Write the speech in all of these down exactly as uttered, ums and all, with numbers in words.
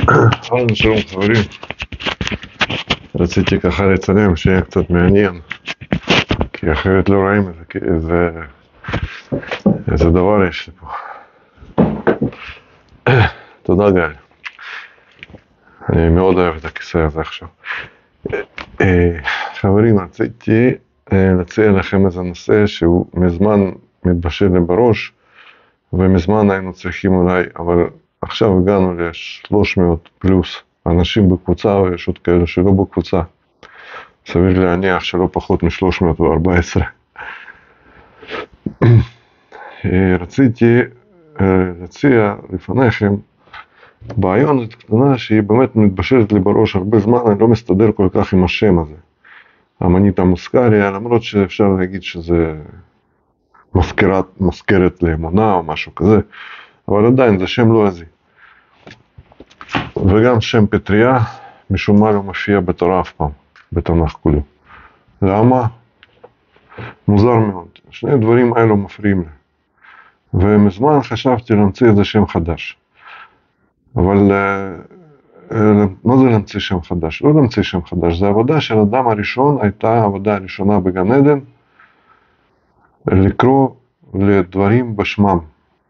אהלן, שלום חברים. רציתי ככה לצלם שיהיה קצת מעניין, כי אחרת לא רואים איזה, איזה, איזה דבר יש לי פה. תודה גל. אני מאוד אוהב את הכיסא הזה עכשיו. חברים, רציתי להציע לכם איזה נושא שהוא מזמן מתבשל לי בראש, ומזמן היינו צריכים אולי, אבל עכשיו הגענו ל-שלוש מאות פלוס אנשים בקבוצה, ויש עוד כאלה שלא בקבוצה. סביר להניח שלא פחות מ-שלוש מאות וארבע עשרה. רציתי להציע לפניכם בעיונת קטנה שהיא באמת מתבשלת לי בראש הרבה זמן, אני לא מסתדר כל כך עם השם הזה. אמנית המוסקריה, למרות שאפשר להגיד שזה מזכרת, מזכרת לאמונה או משהו כזה, אבל עדיין זה שם לועזי. וגם שם פטריה משום מה לא מופיע בתורה אף פעם, בתנ"ך כולו. למה? מוזר מאוד. שני דברים האלו מפריעים לי. ומזמן חשבתי להמציא איזה שם חדש. אבל מה זה להמציא שם חדש? לא להמציא שם חדש. זה עבודה של אדם הראשון, הייתה העבודה הראשונה בגן עדן, לקרוא לדברים בשמם.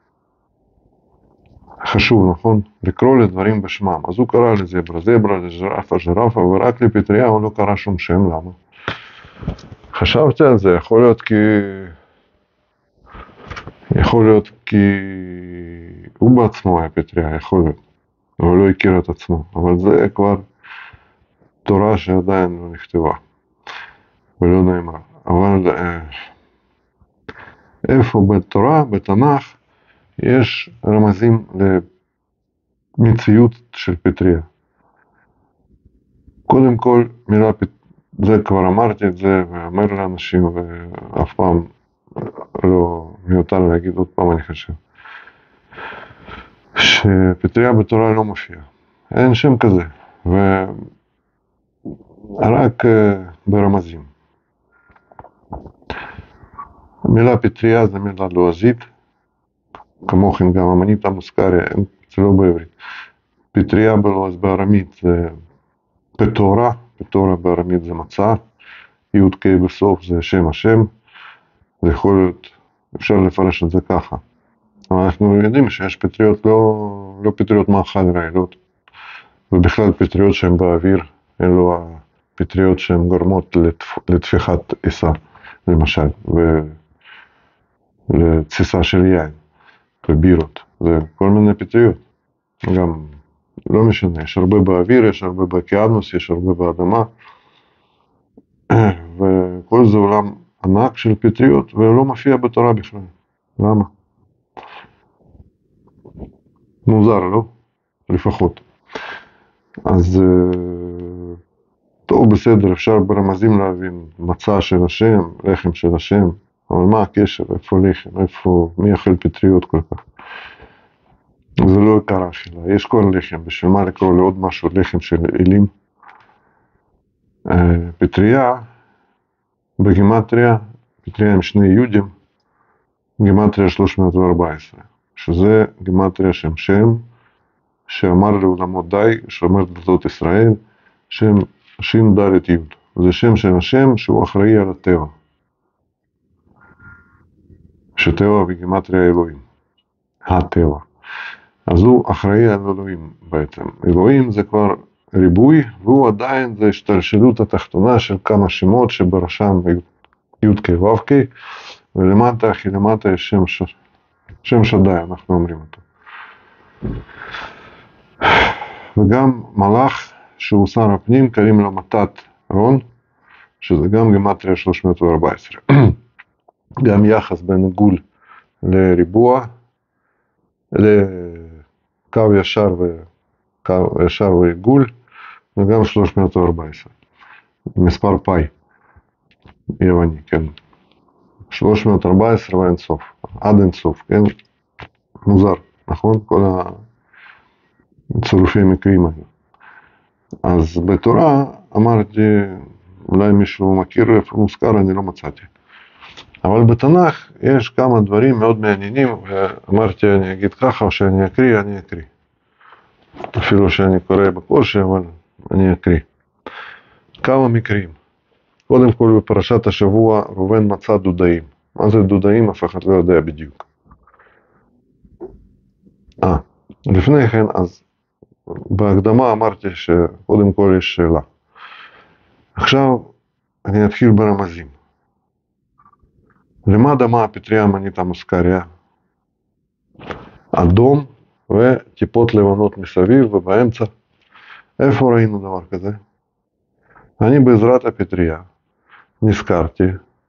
חשוב, נכון? לקרוא לדברים בשמם. אז הוא קרא לזברה, זברה, לג'רפה, ג'רפה, ורק לפטריה הוא לא קרא שום שם. למה? חשבתי על זה, יכול להיות כי... יכול להיות כי... הוא בעצמו היה פטריה, יכול להיות. אבל לא הכיר את עצמו. אבל זה כבר תורה שעדיין לא נכתבה. ולא נאמרה. אבל איפה בתורה, בתנ"ך, יש רמזים למציאות של פטריה. קודם כל, מילה פט... זה כבר אמרתי את זה, ואמר לאנשים, ואף פעם לא מיותר להגיד עוד פעם, אני חושב. שפטריה בתורה לא מופיע. אין שם כזה, ורק ברמזים. המילה פטריה זה מילה לועזית, כמוכן גם אמנית המוסקריה, זה לא בעברית. פטריה בלועז בארמית זה פטורה, פטורה בארמית זה מצה, י' ק' בסוף זה שם השם, זה יכול להיות, אפשר לפרש את זה ככה. אבל אנחנו יודעים שיש פטריות, לא, לא פטריות מאכל רעילות, ובכלל פטריות שהן באוויר, אלו הפטריות שהן גורמות לתפ... לתפיחת עיסה, למשל, ולתסיסה של יין. ובירות, זה כל מיני פטריות, גם לא משנה, יש הרבה באוויר, יש הרבה באוקיינוס, יש הרבה באדמה, וכל זה עולם ענק של פטריות, ולא מופיע בתורה בכלל. למה? מוזר, לא? לפחות. אז טוב, בסדר, אפשר ברמזים להבין מצה של השם, לחם של השם, אבל מה הקשר? איפה לחם? איפה? מי אכל פטריות כל כך? זה לא עיקר האכילה. יש כל לחם. בשביל מה לקרוא לעוד משהו לחם של אלים? פטריה, בגימטריה, פטריה עם שני יודים, גימטריה שלוש מאות וארבע עשרה, שזה גימטריה שם שם, שאמר לעולמות די, שאומר דלתות ישראל, שם שין דלת יוד. זה שם של השם שהוא אחראי על הטבע. שטבע בגימטריה אלוהים, הטבע. אז הוא אחראי על אלוהים בעצם. אלוהים זה כבר ריבוי, והוא עדיין זה השתלשלות התחתונה של כמה שמות שבראשם י' ק' ו' ק', ולמטה, כי למטה יש שם, ש... שם שדי, אנחנו אומרים אותו. וגם מלאך שהוא שר הפנים, קוראים לו מתת רון, שזה גם גימטריה שלוש מאות וארבע עשרה. גם יחס בין עיגול לריבוע, לקו ישר וקו ישר ועיגול, וגם שלוש מאות וארבע עשרה. מספר פאי, יווני, כן. שלוש מאות וארבע עשרה ואין סוף, עד אין סוף, כן. מוזר, נכון? כל הצירופי מקרים האלה. אז בתורה אמרתי, אולי מישהו מכיר איפה מוזכר, אני לא מצאתי. אבל בתנ"ך יש כמה דברים מאוד מעניינים, ואמרתי אני אגיד ככה, או שאני אקריא, אני אקריא. אפילו שאני קורא בקושי, אבל אני אקריא. כמה מקרים. קודם כל בפרשת השבוע ראובן מצא דודאים. מה זה דודאים? אף אחד לא יודע בדיוק. אה, לפני כן, אז בהקדמה אמרתי שקודם כל יש שאלה. עכשיו אני אתחיל ברמזים. למה דמה הפטריה המנית המוסקריה? אדום וטיפות לבנות מסביב ובאמצע. איפה ראינו דבר כזה? אני בעזרת הפטריה נזכרתי,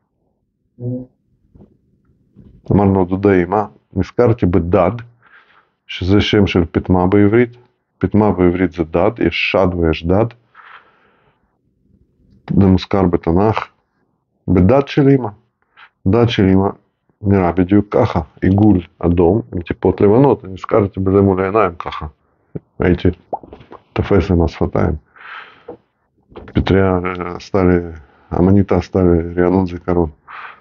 אמרנו דודאים, אה? נזכרתי בדד, שזה שם של פטמה בעברית. פטמה בעברית זה דד, יש שד ויש דד. זה מוזכר בתנ"ך. בדד של אמא. דד של אמא נראה בדיוק ככה, עיגול אדום עם טיפות לבנות. אני נזכרתי בזה מול העיניים ככה. הייתי תופס עם השפתיים. פטריה עשתה לי, המניתה עשתה לי רענון זיכרון.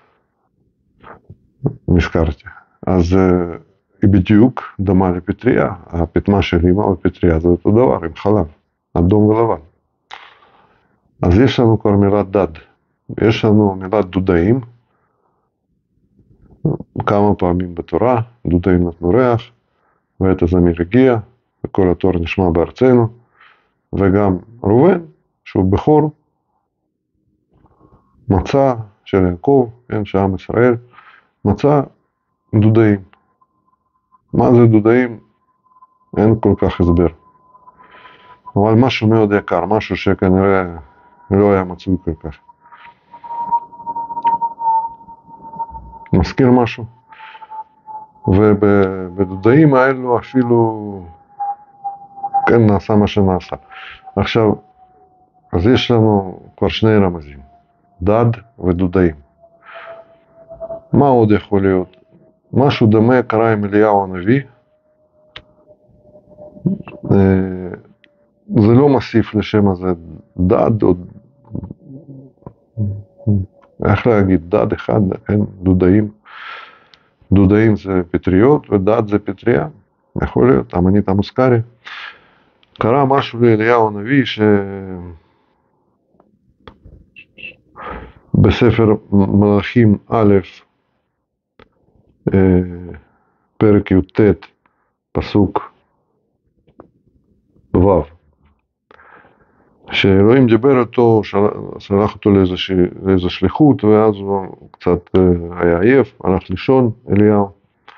נזכרתי. אז היא בדיוק דומה לפטריה. הפטמה של אמא ופטריה זה אותו דבר, עם חלב, אדום ולבן. אז יש לנו כבר מילת דד. יש לנו מילת דודאים, כמה פעמים בתורה, דודאים נתנו ריח, ועת הזמיר הגיע, וכל התור נשמע בארצנו, וגם ראובן, שהוא בכור, מצא של יעקב, כן, שעם ישראל, מצא דודאים. מה זה דודאים? אין כל כך הסבר. אבל משהו מאוד יקר, משהו שכנראה לא היה מצוי כל כך. מזכיר משהו. ובדודאים האלו אפילו כן נעשה מה שנעשה. עכשיו, אז יש לנו כבר שני רמזים, דד ודודאים. מה עוד יכול להיות? משהו דומה קרה עם אליהו הנביא. זה לא מוסיף לשם הזה דד או... איך להגיד? דד אחד, כן? דודאים. דודאים זה פטריות ודד זה פטריה. יכול להיות, המנית המוסקריה. קרה משהו לאליהו הנביא ש... בספר מלאכים א', פרק י"ט, פסוק ו', שאלוהים דיבר אותו, שלח אותו לאיזו שליחות, ואז הוא קצת היה עייף, הלך לישון, אליהו,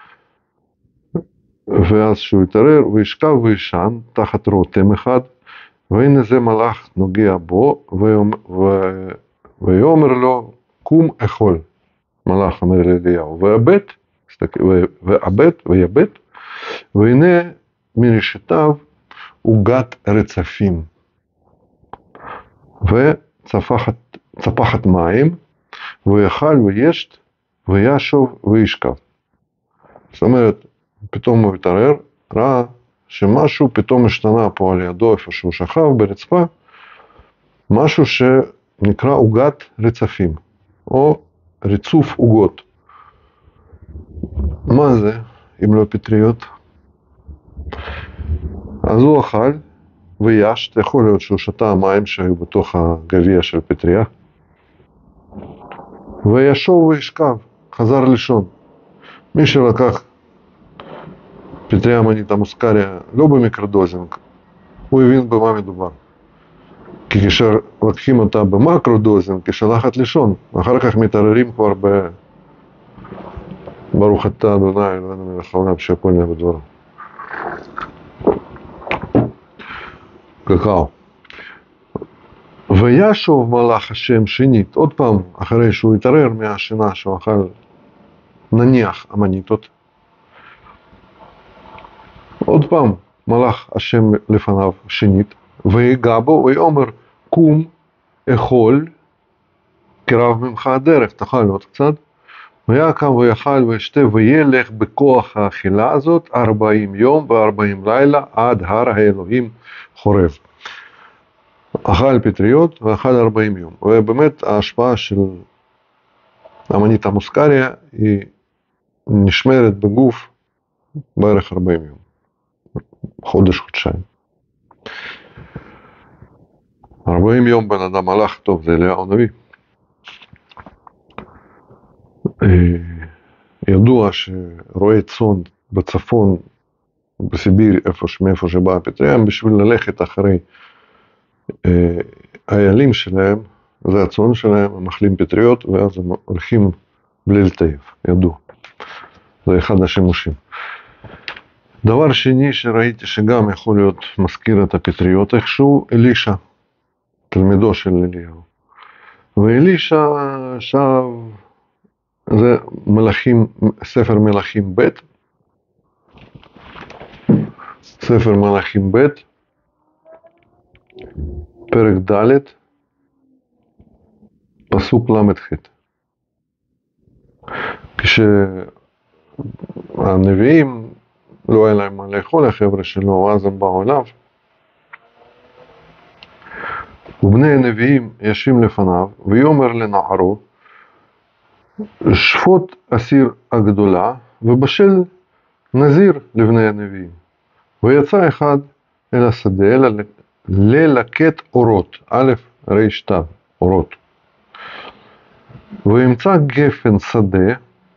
ואז שהוא התעורר, הוא ישכב וישן תחת רותם אחד, והנה זה מלאך נוגע בו, ויאמר לו, קום אכול. מלאך אומר לאליהו, ויבט, ויבט, ויבט, והנה מרשתיו עוגת רצפים, וצפחת מים, ויאכל וישת, וישוב וישכב. זאת אומרת, פתאום הוא התעורר, ראה שמשהו פתאום השתנה פה על ידו, איפה שהוא שכב ברצפה, משהו שנקרא עוגת רצפים, או ריצוף עוגות. מה זה, אם לא פטריות? אז הוא אכל וישת, יכול להיות שהוא שתה המים שהיו בתוך הגביע של פטריה, וישוב וישכב, חזר לישון. מי שלקח פטריה המנית המוסקריה לא במיקרודוזינג, הוא הבין במה מדובר. כי כאשר לקחים אותה במקרודוזינג, כשלחת לישון, אחר כך מתערערים כבר ב... ברוך אתה אדוני אלוהינו מלך העולם שהכל נהיה בדברו. קקאו. וישוב מלאך השם שנית, עוד פעם, אחרי שהוא התערער מהשינה שהוא אכל נניח המניתות, עוד פעם מלאך השם לפניו שנית, ויגע בו ויאמר קום אכול קרב ממך הדרך, תאכל עוד קצת. ויקם ויאכל וישתה וילך בכוח האכילה הזאת ארבעים יום וארבעים לילה עד הר האלוהים חורב. אכל פטריות ואכל ארבעים יום. ובאמת ההשפעה של המנית המוסקריה היא נשמרת בגוף בערך ארבעים יום. חודש, חודשיים. ארבעים יום בן אדם הלך, טוב, זה אליהו הנביא. ידוע שרועי צאן בצפון, בסיביר, איפה, מאיפה שבאה הפטריה, בשביל ללכת אחרי האיילים שלהם, זה הצאן שלהם, הם אוכלים פטריות, ואז הם הולכים בלי לטייב, ידוע. זה אחד השימושים. דבר שני שראיתי שגם יכול להיות מזכיר את הפטריות איכשהו, אלישע, תלמידו של אליהו. ואלישע שב, זה מלאכים, ספר מלאכים ב', ספר מלאכים ב', פרק ד', פסוק למ"ח. כשהנביאים לא היה להם מה לאכול, החבר'ה שלו, אז הם באו אליו. ובני הנביאים ישים לפניו, ויאמר לנערו, שפוט אסיר הגדולה, ובשל נזיר לבני הנביאים. ויצא אחד אל השדה, ללקט אורות, א' ר' ת', אורות. וימצא גפן שדה,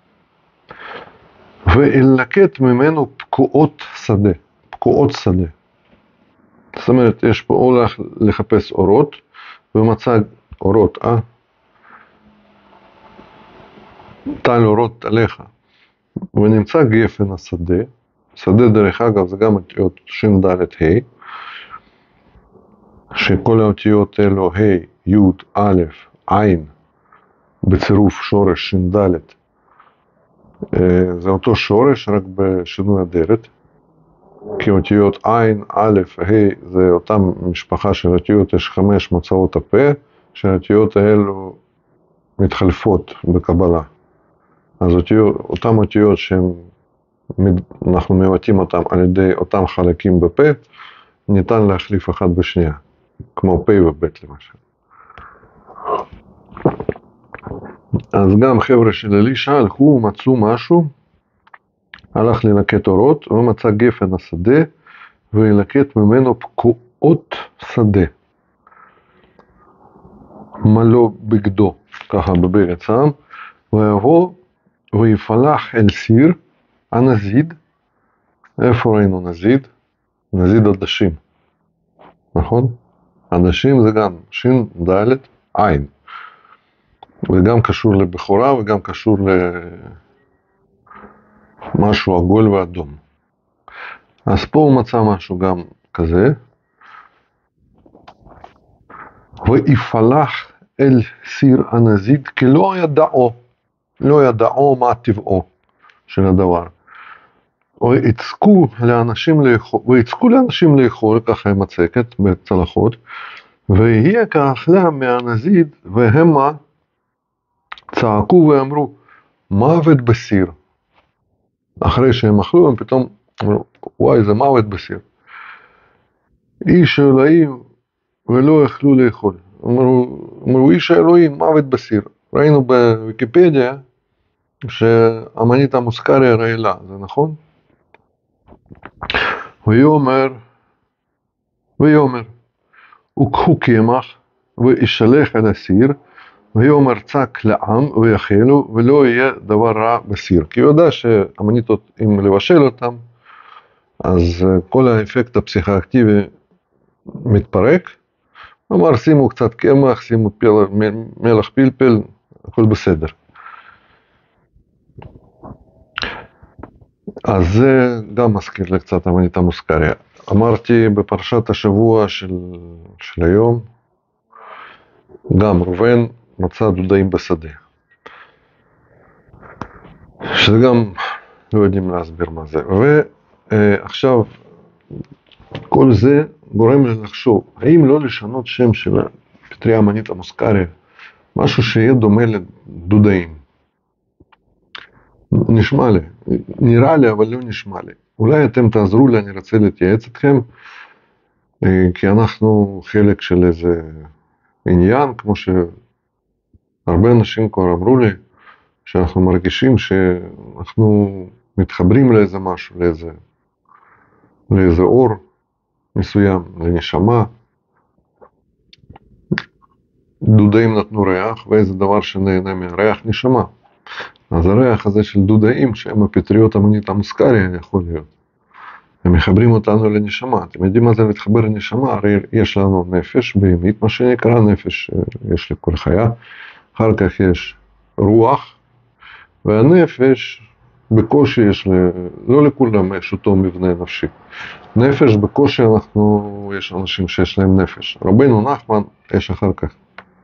ואלקט ממנו פקועות שדה, פקועות שדה. זאת אומרת, יש פה הולך לחפש אורות, ומצא אורות, אה? טל אורות עליך. ונמצא גפן השדה, שדה דרך אגב זה גם אותיות שין ד' ה', שכל האותיות אלו ה', י', א', עין, בצירוף שורש שין ד', זה אותו שורש רק בשינוי אדרת, כי אותיות עין, א', ה' זה אותה משפחה של אותיות, יש חמש מוצאות הפה, שהאותיות האלו מתחלפות בקבלה. אז אותיות, אותם אותיות שאנחנו מבטאים אותם על ידי אותם חלקים בפה, ניתן להחליף אחת בשנייה, כמו פה וב' למשל. אז גם חבר'ה של אלישע הלכו ומצאו משהו, הלך ללקט אורות, ומצא גפן השדה, וילקט ממנו פקועות שדה. מלא בגדו, ככה בברית עם, ויבוא ויפלח אל סיר הנזיד. איפה ראינו נזיד? נזיד עדשים, נכון? עדשים זה גם שין ד' עין, וגם קשור לבחורה וגם קשור למשהו עגול ואדום. אז פה הוא מצא משהו גם כזה, ויפלח אל סיר הנזיד, כי לא ידעו, לא ידעו מה טבעו של הדבר. ויצקו לאנשים לאכול, ויצקו לאנשים לאכול, ככה היא מצקת בצלחות, ויהיה כאכלה מהנזיד, והמה צעקו ואמרו, מוות בסיר. אחרי שהם אכלו, הם פתאום אמרו, וואי, זה מוות בסיר. איש אלוהים ולא יכלו לאכול. אמרו, אמרו, איש האלוהים, מוות בסיר. ראינו בוויקיפדיה שהמנית המוסקריה רעילה, זה נכון? ויאמר, ויאמר, וקחו קמח וישלח אל הסיר, ויאמר צק לעם ויאכלו, ולא יהיה דבר רע בסיר. כי הוא יודע שהמניתות, אם לבשל אותם, אז כל האפקט הפסיכואקטיבי מתפרק. אמר, שימו קצת קמח, שימו מלח פלפל, הכל בסדר. אז זה גם מזכיר לי קצת המנית המוסקריה. אמרתי בפרשת השבוע של, של היום, גם ראובן מצא דודאים בשדה. שזה גם לא יודעים להסביר מה זה. ועכשיו, כל זה גורם לי לחשוב, האם לא לשנות שם של פטריה המנית המוסקריה, משהו שיהיה דומה לדודאים. נשמע לי, נראה לי אבל לא נשמע לי. אולי אתם תעזרו לי, אני רוצה להתייעץ אתכם, כי אנחנו חלק של איזה עניין, כמו שהרבה אנשים כבר אמרו לי, שאנחנו מרגישים שאנחנו מתחברים לאיזה משהו, לאיזה, לאיזה אור מסוים, לנשמה. דודאים נתנו ריח, ואיזה דבר שנהנה מהריח? נשמה. אז הריח הזה של דודאים, שהם הפטריות אמנית המוסקריה, יכול להיות. הם מחברים אותנו לנשמה. אתם יודעים מה זה להתחבר לנשמה? הרי יש לנו נפש בהמית, מה שנקרא נפש, יש לכל חיה. אחר כך יש רוח, והנפש בקושי יש, לא לכולם יש אותו מבנה נפשי. נפש בקושי אנחנו, יש אנשים שיש להם נפש. רבינו נחמן, יש אחר כך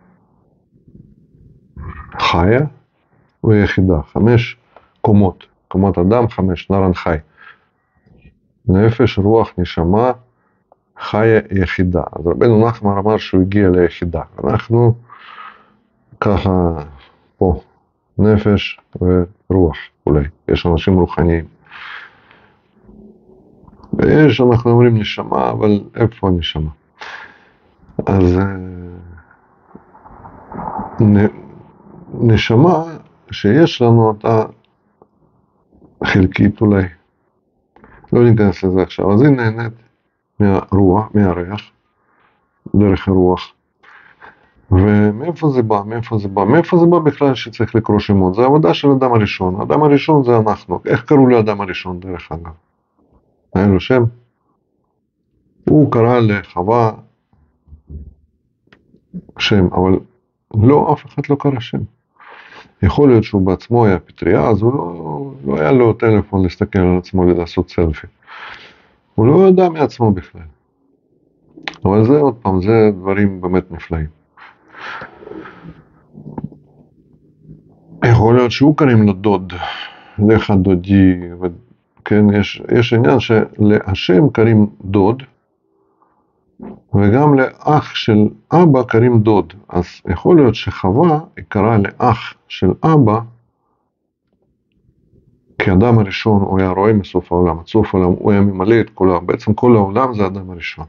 חיה ויחידה, חמש קומות, קומות אדם, חמש, נרן חי. נפש, רוח, נשמה, חיה, יחידה. אז רבינו נחמן אמר שהוא הגיע ליחידה. אנחנו ככה פה, נפש ורוח אולי. יש אנשים רוחניים. ויש, אנחנו אומרים נשמה, אבל איפה הנשמה? אז נשמה שיש לנו אותה חלקית אולי. לא ניכנס לזה עכשיו. אז היא נהנית מהרוח, מהריח, דרך הרוח. ומאיפה זה בא? מאיפה זה בא? מאיפה זה בא בכלל שצריך לקרוא שמות? זה העבודה של האדם הראשון. האדם הראשון זה אנחנו. איך קראו לאדם הראשון דרך אגב? היה לו שם? הוא קרא לחווה שם, אבל לא, אף אחד לא קרא שם. יכול להיות שהוא בעצמו היה פטריה, אז הוא לא, לא היה לו טלפון להסתכל על עצמו ולעשות סלפי. הוא לא ידע מעצמו בכלל. אבל זה עוד פעם, זה דברים באמת נפלאים. יכול להיות שהוא קוראים לו דוד, לך דודי, כן, יש, יש עניין שלהשם קוראים דוד, וגם לאח של אבא קוראים דוד. אז יכול להיות שחווה היא קראה לאח של אבא, כי האדם הראשון הוא היה רואה מסוף העולם, עד סוף העולם הוא היה ממלא את כל העולם, בעצם כל העולם זה האדם הראשון.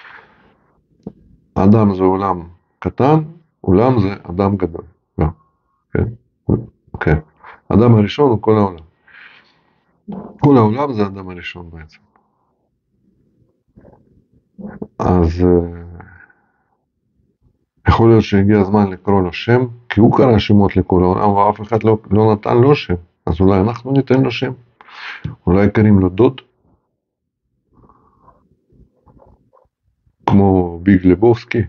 האדם זה עולם קטן, עולם זה אדם גדול. לא, כן, כן. האדם הראשון הוא כל העולם. כל העולם זה האדם הראשון בעצם. אז יכול להיות שהגיע הזמן לקרוא לו שם, כי הוא קרא שמות לכל העולם, ואף אחד לא, לא נתן לו שם. אז אולי אנחנו ניתן לו שם. אולי קוראים לו דוד, כמו ביג לבובסקי.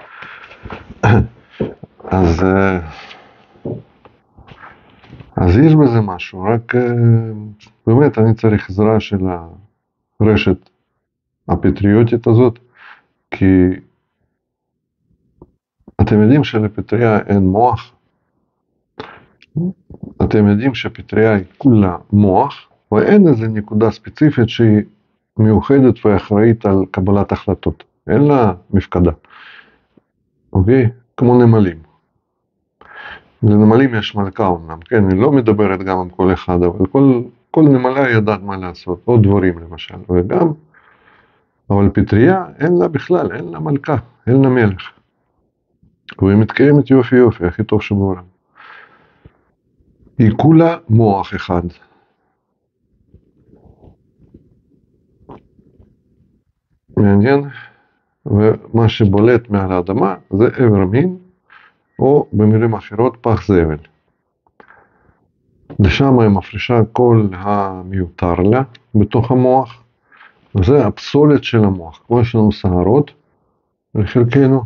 אז, אז יש בזה משהו, רק באמת אני צריך עזרה של הרשת הפטריוטית הזאת, כי אתם יודעים שלפטריה אין מוח, אתם יודעים שפטריה היא כולה מוח, ואין איזו נקודה ספציפית שהיא מיוחדת ואחראית על קבלת החלטות, אין לה מפקדה, אוקיי? כמו נמלים. לנמלים יש מלכה אומנם, כן, היא לא מדברת גם עם כל אחד, אבל כל, כל נמלה יודעת מה לעשות, עוד דברים למשל, וגם, אבל פטריה אין לה בכלל, אין לה מלכה, אין לה מלך. והיא מתקיימת יופי יופי, הכי טוב שבעולם. היא כולה מוח אחד. מעניין, ומה שבולט מעל האדמה זה איבר מין, או במילים אחרות פח זבל. לשם היא מפרישה כל המיותר לה בתוך המוח, וזה הפסולת של המוח. כמו יש לנו שערות לחלקנו,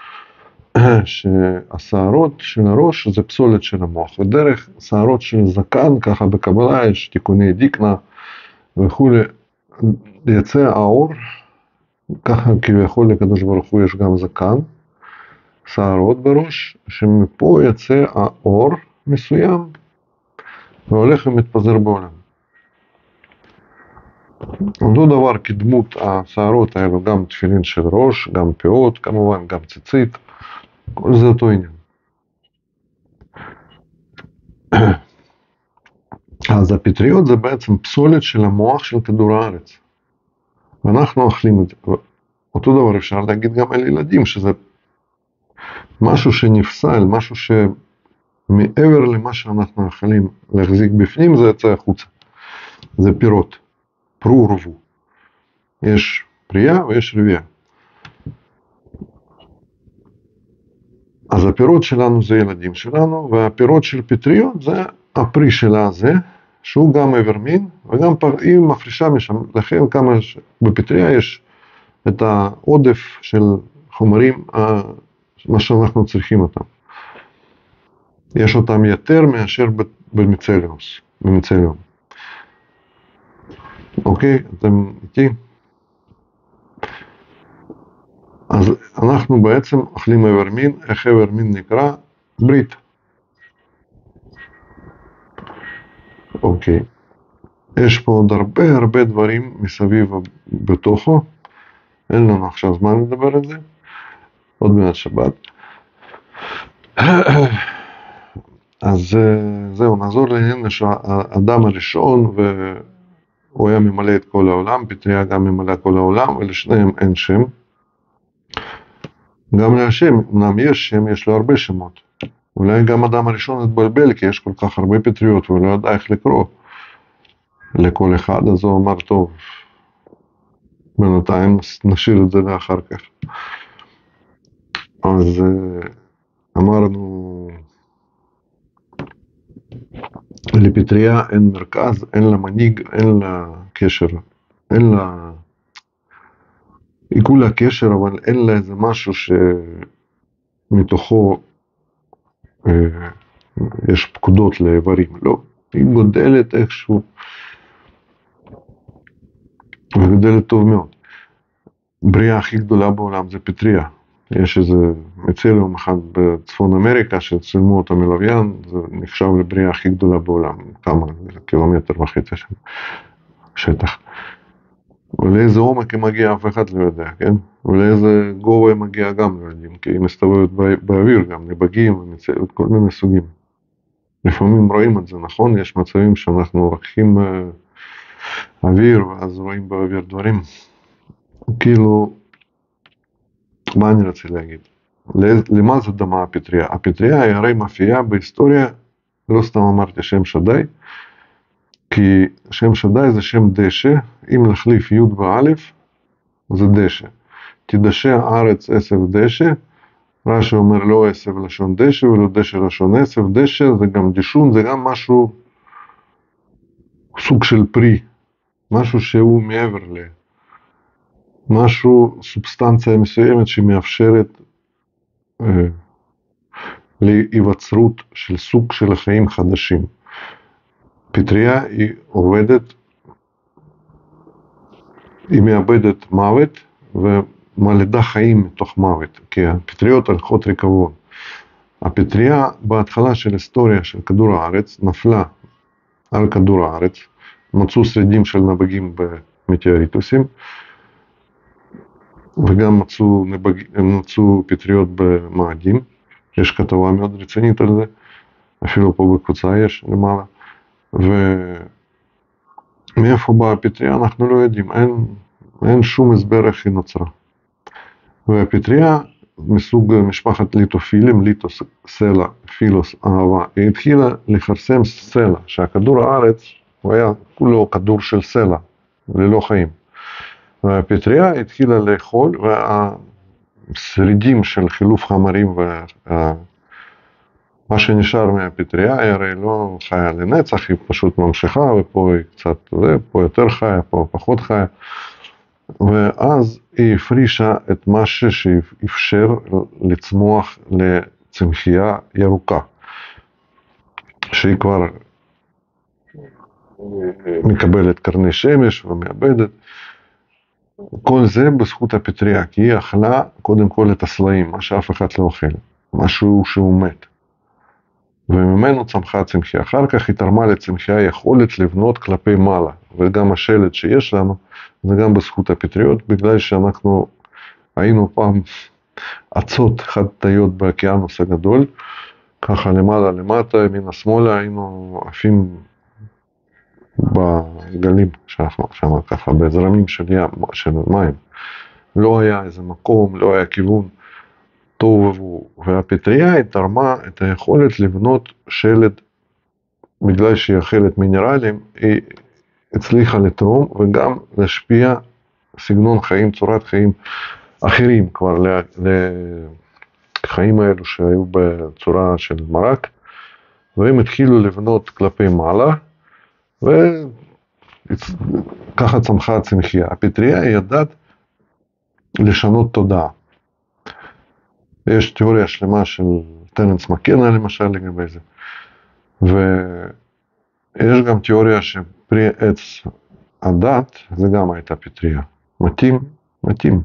שהשערות של הראש זה פסולת של המוח, ודרך שערות של זקן, ככה בקבלה יש תיקוני דיקנה וכו', יצא האור, ככה כביכול לקדוש ברוך הוא יש גם זקן, שערות בראש, שמפה יצא האור מסוים, והולך ומתפזר בעולם. אותו דבר כדמות השערות האלו, גם תפילין של ראש, גם פאות, כמובן, גם ציצית, כל זה אותו עניין. אז הפטריות זה בעצם פסולת של המוח של כדור הארץ. ואנחנו אוכלים את זה. אותו דבר אפשר להגיד גם על ילדים, שזה משהו שנפסל, משהו שמעבר למה שאנחנו יכולים להחזיק בפנים, זה יצא החוצה. זה פירות, פרו ורבו. יש פרייה ויש רבייה. אז הפירות שלנו זה ילדים שלנו, והפירות של פטריות זה הפרי שלה הזה, שהוא גם איבר מין, וגם פר... היא מפרישה משם, לכן כמה בפטריה יש את העודף של חומרים, מה שאנחנו צריכים אותם. יש אותם יותר מאשר במיצליוס, במיצליום. אוקיי, אתם איתי? אז אנחנו בעצם אוכלים איבר מין, איך איבר מין נקרא? ברית. אוקיי. יש פה עוד הרבה הרבה דברים מסביב בתוכו, אין לנו עכשיו זמן לדבר על זה, עוד מעט שבת. אז זהו, נעזור לעניין שהאדם הראשון, והוא היה ממלא את כל העולם, פטריה גם ממלא כל העולם, ולשניהם אין שם. גם להשם, אמנם יש שם, יש לו הרבה שמות. אולי גם אדם הראשון התבלבל, כי יש כל כך הרבה פטריות, והוא לא יודע איך לקרוא לכל אחד, אז הוא אמר, טוב, בינתיים נשאיר את זה לאחר כך. אז אמרנו, לפטריה אין מרכז, אין לה מנהיג, אין לה קשר, אין לה, היא כולה קשר, אבל אין לה איזה משהו שמתוכו אה, יש פקודות לאיברים, לא, היא גודלת איכשהו, היא גודלת טוב מאוד. בריאה הכי גדולה בעולם זה פטריה. יש איזה מיצליום אחד בצפון אמריקה שצילמו אותה מלוויין, זה נחשב לבריאה הכי גדולה בעולם, כמה קילומטר וחצי שם, שטח. ולאיזה עומק היא מגיעה אף אחד לא יודע, כן? ולאיזה גובה היא מגיעה גם לא יודעים, כי היא מסתובבת באוויר גם, נבגים וכל מיני סוגים. לפעמים רואים את זה, נכון? יש מצבים שאנחנו רוקחים אוויר ואז רואים באוויר דברים. כאילו, מה אני רוצה להגיד? למה זה דמה הפטריה? הפטריה היא הרי מופיעה בהיסטוריה, לא סתם אמרתי שם שדי, כי שם שדי זה שם דשא, אם להחליף י' באלף, זה דשא. תדשא הארץ עשב דשא, רש"י אומר לא עשב לשון דשא ולא דשא לשון עשב, דשא זה גם דשון, זה גם משהו, סוג של פרי, משהו שהוא מעבר ל... משהו, סובסטנציה מסוימת שמאפשרת אה, להיווצרות של סוג של חיים חדשים. פטריה היא עובדת, היא מאבדת מוות ומלידה חיים מתוך מוות, כי הפטריות הולכות ריקבון. הפטריה בהתחלה של היסטוריה של כדור הארץ נפלה על כדור הארץ, מצאו שרידים של נבגים במטאוריטוסים, וגם מצאו, נבג... מצאו פטריות במאדים, יש כתבה מאוד רצינית על זה, אפילו פה בקבוצה יש למעלה, ומאיפה באה הפטריה אנחנו לא יודעים, אין, אין שום הסבר איך היא נוצרה. והפטריה מסוג משפחת ליטופילים, ליטוס, סלע, פילוס, אהבה, היא התחילה לחרסם סלע, שהכדור הארץ הוא היה כולו כדור של סלע, ללא חיים. והפטריה התחילה לאכול, והשרידים של חילוף חומרים ומה שנשאר מהפטריה, היא הרי לא חיה לנצח, היא פשוט ממשיכה, ופה היא קצת, זה, פה יותר חיה, פה פחות חיה, ואז היא הפרישה את מה שאפשר לצמוח לצמחייה ירוקה, שהיא כבר מקבלת קרני שמש ומאבדת. כל זה בזכות הפטריה, כי היא אכלה קודם כל את הסלעים, מה שאף אחד לא אוכל, משהו שהוא מת. וממנו צמחה הצמחייה. אחר כך היא תרמה לצמחייה יכולת לבנות כלפי מעלה, וגם השלט שיש לנו, זה גם בזכות הפטריות, בגלל שאנחנו היינו פעם עצות חד-תאיות באוקיינוס הגדול, ככה למעלה למטה, ימינה שמאלה, היינו עפים בגלים שאנחנו שם ככה בזרמים של, ים, של מים. לא היה איזה מקום, לא היה כיוון טוב ובוא. והפטריה היא תרמה את היכולת לבנות שלד, בגלל שהיא אכלת מינרלים, היא הצליחה לתרום וגם להשפיע סגנון חיים, צורת חיים אחרים כבר החיים האלו שהיו בצורה של מרק, והם התחילו לבנות כלפי מעלה, וככה צמחה הצמחייה. הפטריה ידעת לשנות תודעה. יש תיאוריה שלמה של טרנס מקנה למשל לגבי זה, ויש גם תיאוריה שפרי עץ הדת זה גם הייתה פטריה. מתאים? מתאים.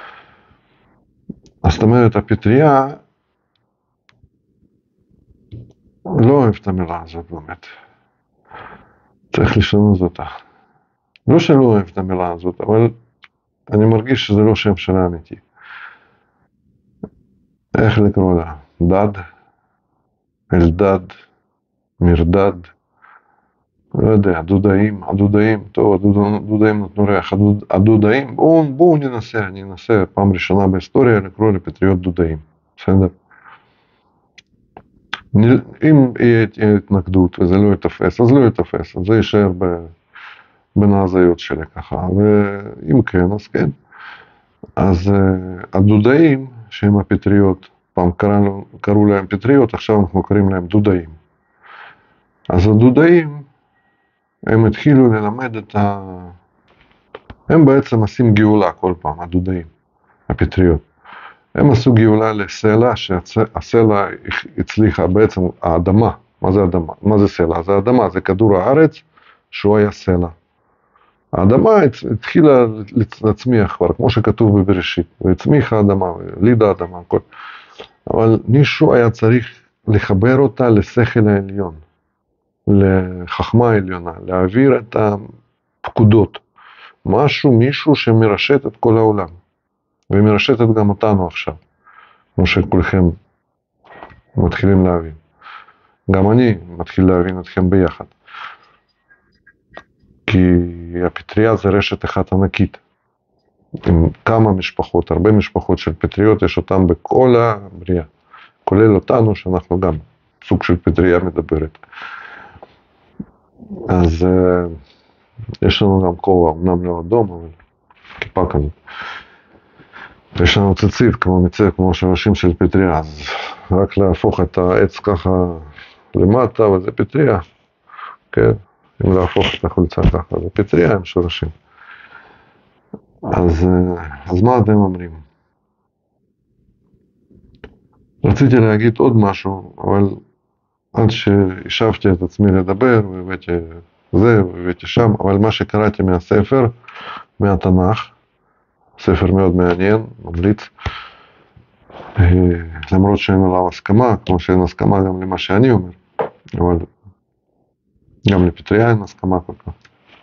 אז זאת אומרת, הפטריה לא אוהב את המילה הזאת באמת. צריך לשנות אותה. לא שלא אוהב את המילה הזאת, אבל אני מרגיש שזה לא שם שלה אמיתי. איך לקרוא לה? דד? אלדד? מרדד? לא יודע, דודאים, הדודאים, טוב, הדודאים נתנו ריח, הדודאים, בואו, בואו ננסה, אני אנסה פעם ראשונה בהיסטוריה לקרוא לפטריות דודאים, בסדר? אם יהיה התנגדות וזה לא יתפס, אז לא יתפס, אז זה יישאר בין ההזיות שלי ככה, ואם כן, אז כן. אז הדודאים, שהם הפטריות, פעם קראנו, קראו להם פטריות, עכשיו אנחנו קוראים להם דודאים. אז הדודאים, הם התחילו ללמד את ה... הם בעצם עושים גאולה כל פעם, הדודאים, הפטריות. הם עשו גאולה לסלע, שהסלע הצליחה בעצם האדמה. מה זה אדמה? מה זה סלע? זה אדמה, זה כדור הארץ שהוא היה סלע. האדמה התחילה להצמיח כבר, כמו שכתוב בבראשית, והצמיחה האדמה, לידה האדמה, הכל. אבל מישהו היה צריך לחבר אותה לשכל העליון, לחכמה העליונה, להעביר את הפקודות. משהו, מישהו שמרשת את כל העולם, ומרשתת גם אותנו עכשיו, כמו שכולכם מתחילים להבין. גם אני מתחיל להבין אתכם ביחד. כי הפטריה זה רשת אחת ענקית. עם כמה משפחות, הרבה משפחות של פטריות, יש אותם בכל הבריאה. כולל אותנו, שאנחנו גם סוג של פטריה מדברת. אז יש לנו גם כובע, אמנם לא אדום, אבל כיפה כזאת. יש לנו ציצית, כמו מצא, כמו שורשים של פטריה, אז רק להפוך את העץ ככה למטה, וזה פטריה. כן? אם להפוך את החולצה ככה, זה פטריה עם שורשים. אז, אז מה אתם אומרים? רציתי להגיד עוד משהו, אבל עד שהשבתי את עצמי לדבר, והבאתי זה, והבאתי שם, אבל מה שקראתי מהספר, מהתנ"ך, ספר מאוד מעניין, ממליץ, למרות שאין עליו הסכמה, כמו שאין הסכמה גם למה שאני אומר, אבל גם לפטריה אין הסכמה כל כך.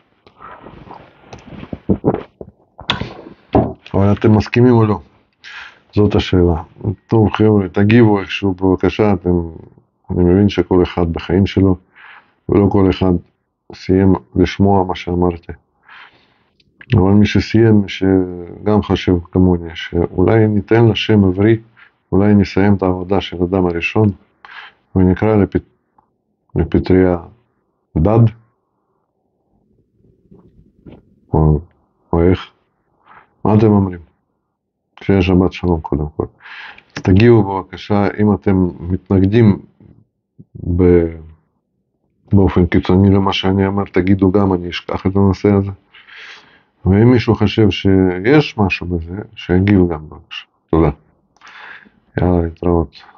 אבל אתם מסכימים או לא? זאת השאלה. טוב חבר'ה, תגיבו איכשהו בבקשה, אתם, אני מבין שכל אחד בחיים שלו, ולא כל אחד סיים לשמוע מה שאמרתי. אבל מי שסיים, שגם חשב כמוני, שאולי ניתן לשם עברי, אולי נסיים את העבודה של אדם הראשון, ונקרא לפט... לפטריה דד, או, או איך? מה אתם אומרים? שיהיה שבת שלום קודם כל. אז תגיעו בבקשה, אם אתם מתנגדים ב... באופן קיצוני למה שאני אמר, תגידו גם, אני אשכח את הנושא הזה. ואם מישהו חושב שיש משהו בזה, שיגיב גם בבקשה. תודה. יאללה, להתראות.